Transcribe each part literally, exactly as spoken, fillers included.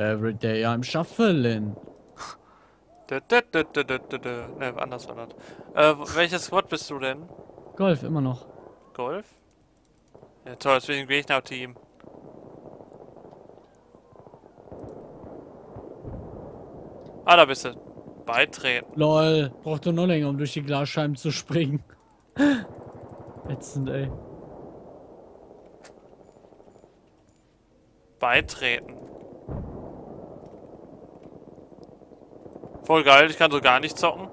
Every day I'm shuffling. Dö, dö, dö, dö, dö, dö, dö. Ne, anders war das. Äh, welches Squad bist du denn? Golf, immer noch. Golf? Ja toll, das bin ich im Gegner-Team. Ah, da bist du. Beitreten. Lol, braucht doch noch länger, um durch die Glasscheiben zu springen. Ätzend, ey. Beitreten. Voll geil, ich kann so gar nicht zocken.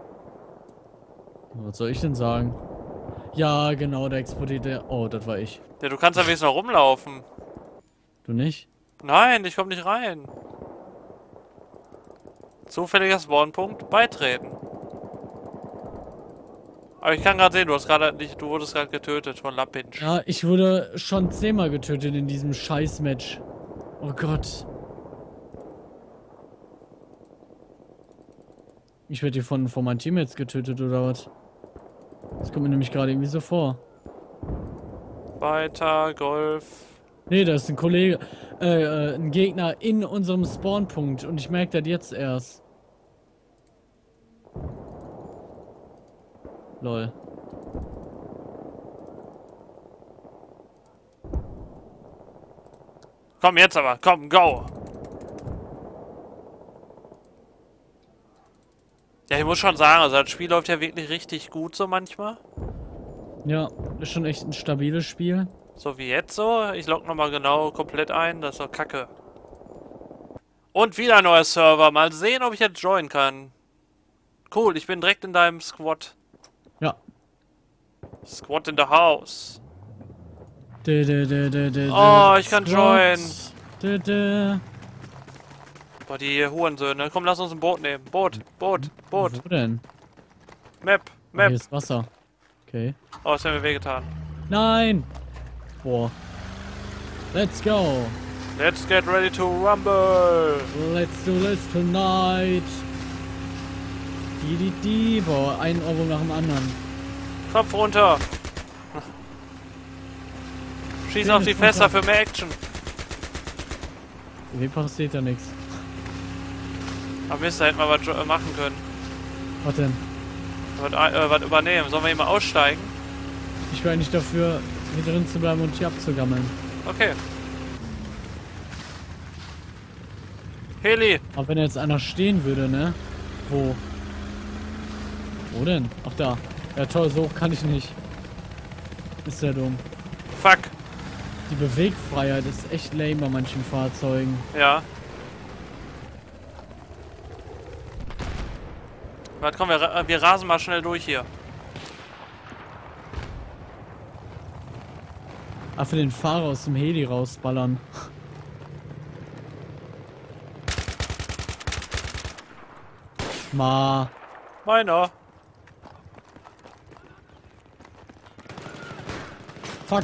Was soll ich denn sagen? Ja, genau, der explodiert der. Oh, das war ich. Ja, du kannst ja wenigstens noch rumlaufen. Du nicht? Nein, ich komm nicht rein. Zufälliger Spawnpunkt, beitreten. Aber ich kann gerade sehen, du hast gerade nicht, du wurdest gerade getötet von Lapinch. Ja, ich wurde schon zehnmal getötet in diesem Scheiß-Match. Oh Gott. Ich werde hier von, von meinen Teammates getötet, oder was? Das kommt mir nämlich gerade irgendwie so vor. Weiter, Golf. Nee, da ist ein Kollege, äh, äh, ein Gegner in unserem Spawnpunkt und ich merke das jetzt erst. Lol. Komm jetzt aber, komm, go! Ja, ich muss schon sagen, also das Spiel läuft ja wirklich richtig gut so manchmal. Ja, ist schon echt ein stabiles Spiel. So wie jetzt so. Ich log nochmal genau komplett ein, das ist doch kacke. Und wieder ein neuer Server. Mal sehen, ob ich jetzt joinen kann. Cool, ich bin direkt in deinem Squad. Ja. Squad in the house. Dä, dä, dä, dä, dä, Oh, dä. ich kann Squad. joinen. Dä, dä. Boah, die Hurensöhne. Komm, lass uns ein Boot nehmen. Boot, Boot, Boot. Wo denn? Map, Ah, Map. hier ist Wasser. Okay. Oh, das hat mir wehgetan. Nein! Boah. Let's go. Let's get ready to rumble. Let's do this tonight. Die, die, die. Boah, ein Ohrwurm nach dem anderen. Kopf runter. Schieß auf die Fässer für mehr Action. Wie passiert da nichts? Aber Mist, da hätten wir was äh, machen können. Was denn? Was, äh, was übernehmen. Sollen wir hier mal aussteigen? Ich wäre eigentlich dafür, hier drin zu bleiben und hier abzugammeln. Okay. Heli. Aber wenn jetzt einer stehen würde, ne? Wo? Wo denn? Ach da. Ja toll, so hoch kann ich nicht. Ist ja dumm. Fuck. Die Bewegfreiheit ist echt lame bei manchen Fahrzeugen. Ja. Warte, komm, wir, ra- wir rasen mal schnell durch hier. Ah, für den Fahrer aus dem Heli rausballern. Ma. Meiner. Fuck.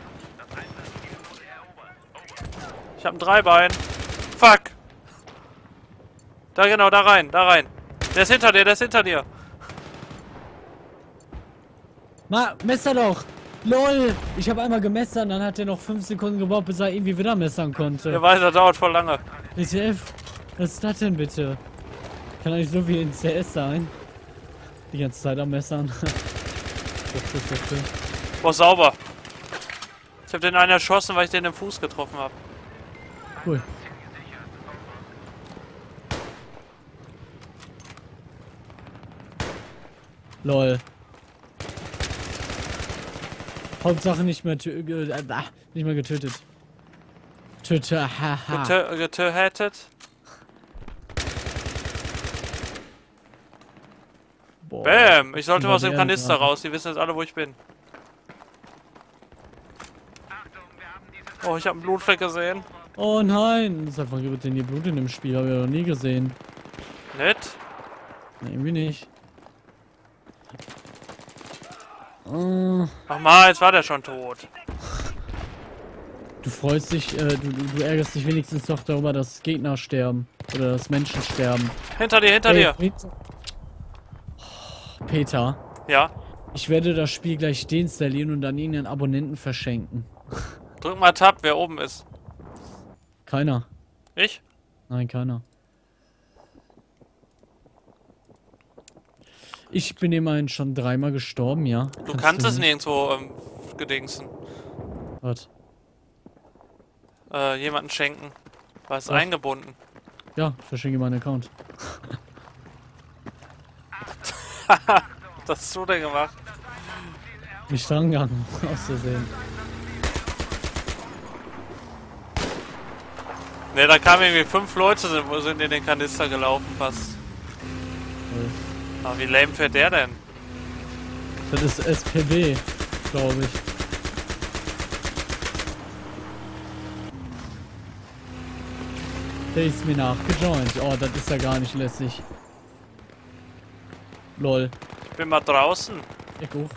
Ich hab ein Dreibein. Fuck. Da genau, da rein, da rein. Der ist hinter dir, der ist hinter dir. Ma, Messerloch! LOL! Ich habe einmal gemessert, dann hat er noch fünf Sekunden gebraucht, bis er irgendwie wieder messern konnte. Der weiß, das dauert voll lange. W T F? Was ist das denn bitte? Kann eigentlich so wie in C S sein. Die ganze Zeit am Messern. Boah, sauber. Ich hab den einen erschossen, weil ich den im Fuß getroffen hab. Cool. LOL. Hauptsache nicht mehr tö äh, äh, nicht mehr getötet. Töte, haha. Getö getötet. Boah. Bam! Ich sollte mal aus dem Überwehren Kanister gerade. raus. Die wissen jetzt alle, wo ich bin. Oh, ich hab einen Blutfleck gesehen. Oh nein! Seit wann gibt denn hier Blut in dem Spiel? Habe ich noch nie gesehen. Nett. Nee, irgendwie nicht. Äh, Ach mal, jetzt war der schon tot. du freust dich, äh, du, du, du ärgerst dich wenigstens doch darüber, dass Gegner sterben. Oder dass Menschen sterben. Hinter dir, hinter dir. Hey, Peter, Ja. ich werde das Spiel gleich deinstallieren und dann ihnen Abonnenten verschenken. Drück mal Tab, wer oben ist. Keiner. Ich? Nein, keiner. Ich bin immerhin schon dreimal gestorben, ja. Du kannst es nirgendwo ähm, gedingsen. Was? Äh, jemanden schenken. War es Doch. eingebunden. Ja, verschenke meinen Account. Was hast du denn gemacht? Nicht drangegangen, aus Versehen. Ne, da kamen irgendwie fünf Leute, sind, sind in den Kanister gelaufen fast. Cool. Aber wie lame fährt der denn? Das ist S P B, glaube ich. Der ist mir nachgejoint. Oh, das ist ja gar nicht lässig. Lol. Ich bin mal draußen. Ich auch.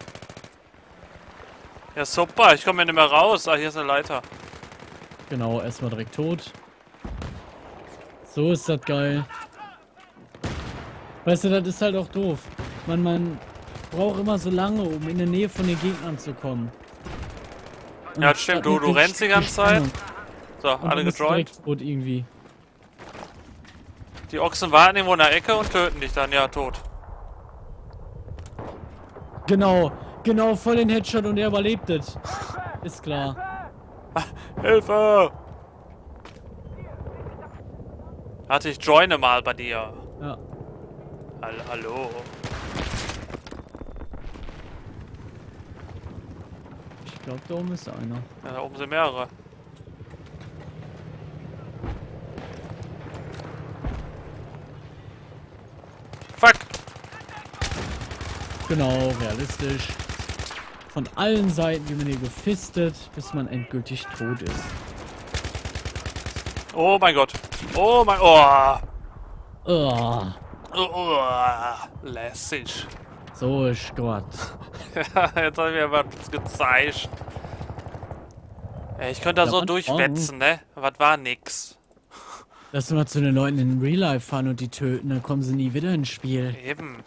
Ja super, ich komme hier nicht mehr raus. Ah, hier ist eine Leiter. Genau, erstmal direkt tot. So ist das geil. Weißt du, das ist halt auch doof. Man, man braucht immer so lange, um in der Nähe von den Gegnern zu kommen. Und Ja, das stimmt. Du, du durch- rennst die durch ganze Zeit. Spannung. So, Und alle du bist gejoint. direkt tot irgendwie. Die Ochsen warten irgendwo in der Ecke und töten dich dann. Ja, tot. Genau, genau, voll den Headshot und er überlebt es. Ist klar. Hilfe! Warte, ich joine mal bei dir. Ja. Hall Hallo. Ich glaube, da oben ist einer. Ja, da oben sind mehrere. Fuck! Genau, realistisch. Von allen Seiten wird man hier gefistet, bis man endgültig tot ist. Oh mein Gott. Oh mein... Oh. Oh, Oh, oh. Lässig. so ist Gott. Jetzt habe ich mir was gezeigt. Ey, ich könnte da Ja, so Mann, durchwetzen, ne? Was war nix. Lass mal zu den Leuten in Real Life fahren und die töten, dann kommen sie nie wieder ins Spiel. Eben.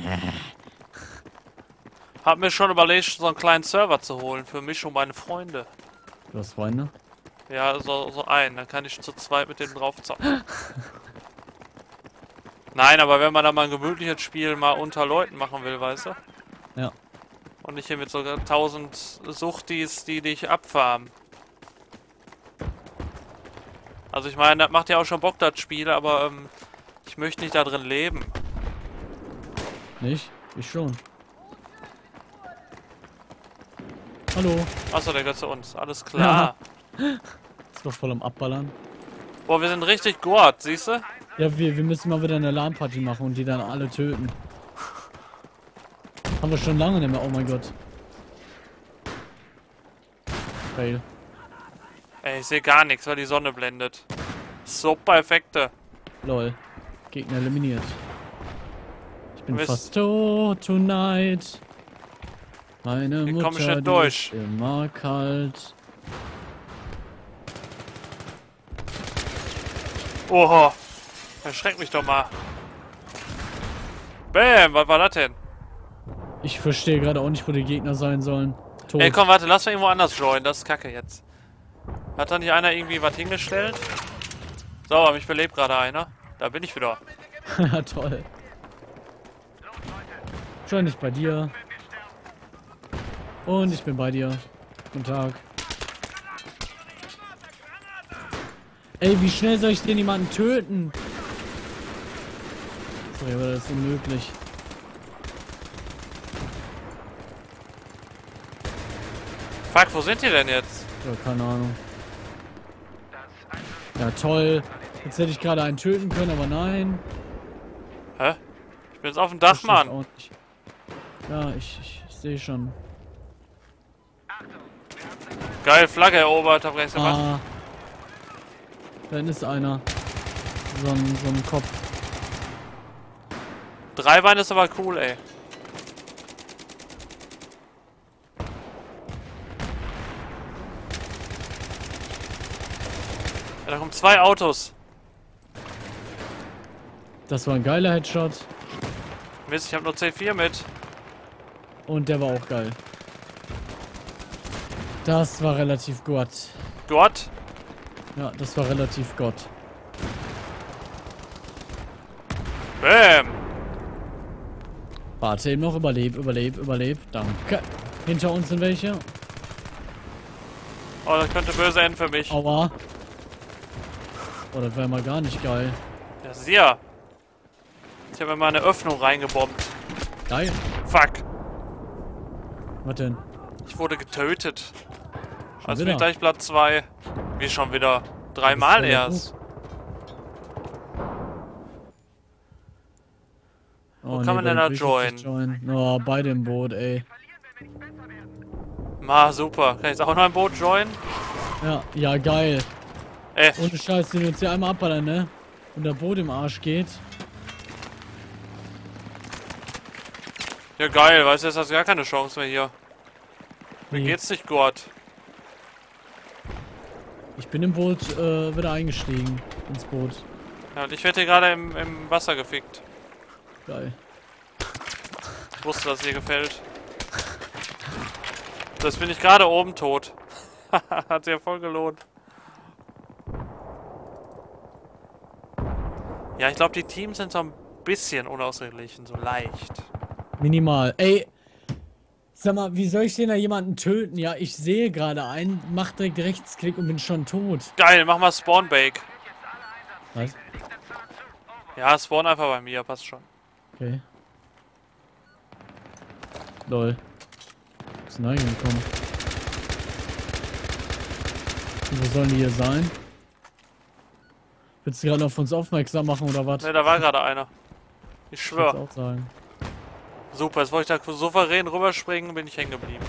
Hab mir schon überlegt, so einen kleinen Server zu holen für mich und meine Freunde. Du hast Freunde? Ja, so, so einen. Dann kann ich zu zweit mit denen drauf zocken. Nein, aber wenn man da mal ein gemütliches Spiel mal unter Leuten machen will, weißt du? Ja. Und nicht hier mit so tausend Suchtis, die dich abfarmen. Also ich meine, das macht ja auch schon Bock, das Spiel, aber ähm, ich möchte nicht da drin leben. Nicht? Ich schon. Hallo. Achso, der gehört zu uns. Alles klar. Ist doch voll am Abballern. Boah, wir sind richtig Gurt, siehst du? Ja, wir, wir müssen mal wieder eine LAN-Party machen und die dann alle töten. Haben wir schon lange nicht mehr. Oh mein Gott. Fail. Ey, ich sehe gar nichts, weil die Sonne blendet. Super Effekte. Lol. Gegner eliminiert. Ich bin Mist. fast tot tonight. Meine Hier Mutter komm ich nicht die durch. ist immer kalt. Oha. Erschreck mich doch mal. Bäm, was war das denn? Ich verstehe gerade auch nicht, wo die Gegner sein sollen. Tot. Ey, komm, warte, lass mal irgendwo anders joinen. Das ist kacke jetzt. Hat da nicht einer irgendwie was hingestellt? So, aber mich belebt gerade einer. Da bin ich wieder. Ja, toll. Schon nicht bei dir. Und ich bin bei dir. Guten Tag. Ey, wie schnell soll ich denn jemanden töten? Sorry, aber das ist unmöglich. Fuck, wo sind die denn jetzt? Ja, keine Ahnung. Ja, toll. Jetzt hätte ich gerade einen töten können, aber nein. Hä? Ich bin jetzt auf dem Dach, Verstehe ich Mann. auch nicht. Ja, ich, ich, ich sehe schon. Geil, Flagge erobert, hab gar nichts gemacht. Ah. Da hinten ist einer. So ein, so ein Kopf. Drei Beine ist aber cool, ey. Ja, da kommen zwei Autos. Das war ein geiler Headshot. Mist, ich hab nur C vier mit. Und der war auch geil. Das war relativ Gott. Gott? Ja, das war relativ Gott. Bäm! Warte eben noch, überleb, überleb, überleb. Danke. Hinter uns sind welche. Oh, das könnte böse enden für mich. Aua. Oh, das wäre mal gar nicht geil. Ja, sehr. Ich habe mir mal eine Öffnung reingebombt. Geil. Fuck. Was denn? Ich wurde getötet. Schon Also wieder? bin ich gleich Platz zwei. Wie schon wieder. Dreimal erst. Oh, kann man denn da bei dem joinen? joinen? Oh, bei dem Boot, ey. Ma, super. Kann ich jetzt auch noch ein Boot joinen? Ja, ja, geil. Äh, Ohne Scheiß, den wir uns hier einmal abballern, ne? Und der Boot im Arsch geht. ja geil. Weißt du, jetzt hast du gar keine Chance mehr hier. Mir Wie? geht's nicht gut. Ich bin im Boot äh, wieder eingestiegen. Ins Boot. Ja, und ich werde hier gerade im, im Wasser gefickt. Geil. Ich wusste, dass es dir gefällt. Jetzt bin ich gerade oben tot. Hat sich ja voll gelohnt. Ja, ich glaube, die Teams sind so ein bisschen unausgeglichen, so leicht. Minimal. Ey, sag mal, wie soll ich denn da jemanden töten? Ja, ich sehe gerade einen, mach direkt Rechtsklick und bin schon tot. Geil, mach mal Spawn Bake. Was? Ja, spawn einfach bei mir, passt schon. Okay. Lol. Wo sind da hingekommen? Wo sollen die hier sein? Willst du gerade auf uns aufmerksam machen oder was? Ne, da war gerade einer. Ich Ich würd's schwör. auch sagen. Super, jetzt wollte ich da souverän rüberspringen, bin ich hängen geblieben.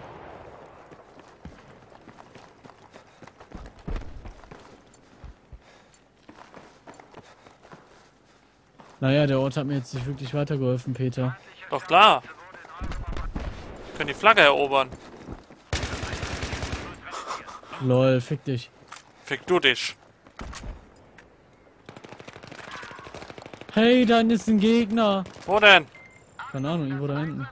Naja, der Ort hat mir jetzt nicht wirklich weitergeholfen, Peter. Doch klar. Wir können die Flagge erobern. Lol, fick dich. Fick du dich. Hey, da ist ein Gegner. Wo denn? Keine Ahnung, irgendwo da hinten.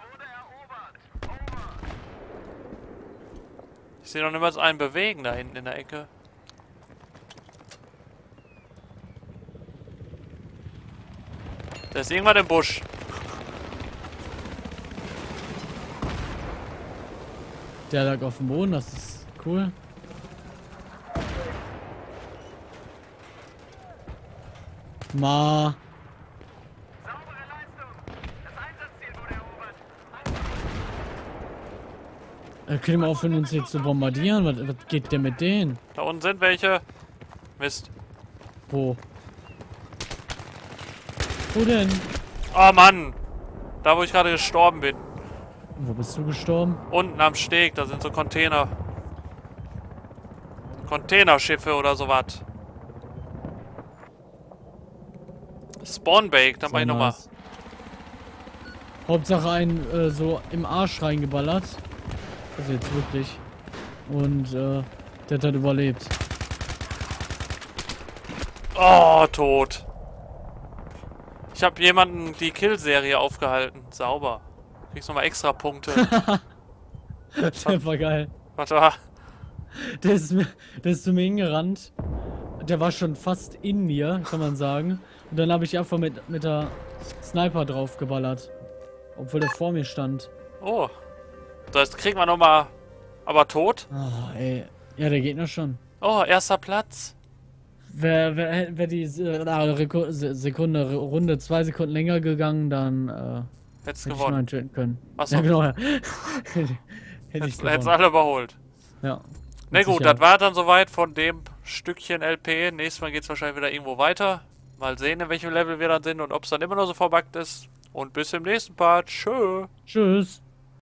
Ich sehe noch niemals einen bewegen da hinten in der Ecke. Da ist irgendwann im Busch. Der lag auf dem Boden, das ist cool. Ma. Äh, können wir aufhören, uns jetzt zu bombardieren? Was, was geht denn mit denen? Da unten sind welche. Mist. Wo? Wo denn? Oh Mann. Da wo ich gerade gestorben bin. Wo bist du gestorben? Unten am Steg, da sind so Container. Containerschiffe oder sowas. Spawnbake, dann mach ich nochmal. nice. Hauptsache einen äh, so im Arsch reingeballert. Also jetzt wirklich. Und äh, der hat halt überlebt. Oh, tot. Ich habe jemanden die Kill-Serie aufgehalten. Sauber. Kriegst nochmal extra Punkte. Der war geil. Warte mal. Der ist, mir, der ist zu mir hingerannt. Der war schon fast in mir, kann man sagen. Und dann habe ich einfach mit, mit der Sniper drauf geballert. Obwohl der vor mir stand. Oh. Das kriegen wir nochmal. Aber tot? Ah, ey. Ja, der Gegner schon. Oh, erster Platz. Wäre wär, wär die äh, Sekunde, Runde zwei Sekunden länger gegangen, dann äh, Hättest hätte ich gewonnen. meinen töten können. Achso. Ja, genau. Ja. hätte ich Hättest gewonnen. alle überholt. Ja. Na Mit gut, Sicherheit. das war dann soweit von dem Stückchen L P. Nächstes Mal geht es wahrscheinlich wieder irgendwo weiter. Mal sehen, in welchem Level wir dann sind und ob es dann immer noch so verbuggt ist. Und bis im nächsten Part. Tschö. Tschüss.